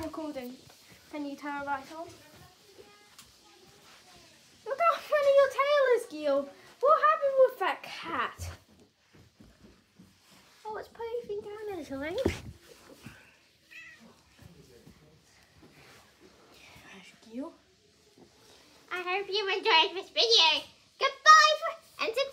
I'm recording. Can you turn it right on? Look how funny your tail is, Gil. What happened with that cat? Oh, it's poofing down a little, eh? Gil. I hope you enjoyed this video. Goodbye and